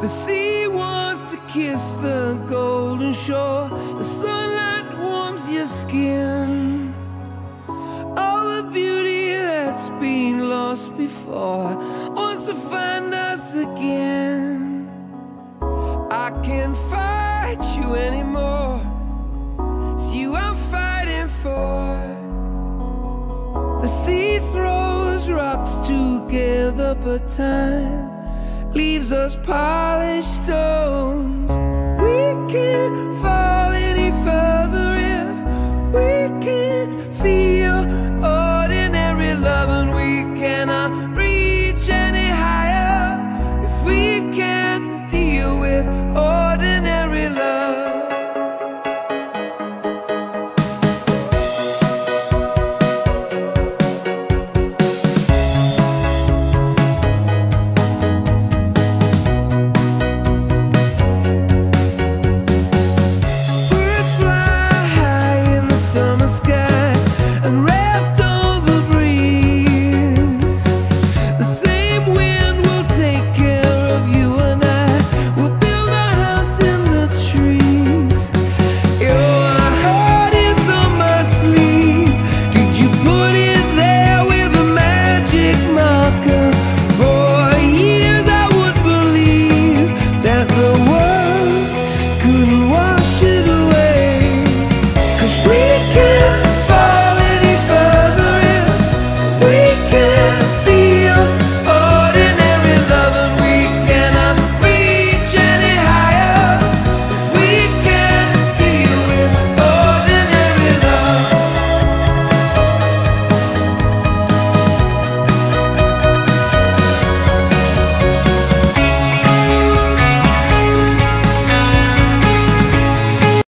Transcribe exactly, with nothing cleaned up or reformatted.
The sea wants to kiss the golden shore. The sunlight warms your skin. All the beauty that's been lost before wants to find us again. I can't fight you anymore. It's you I'm fighting for. The sea throws rocks together, but time leaves us polished stones. We can fight.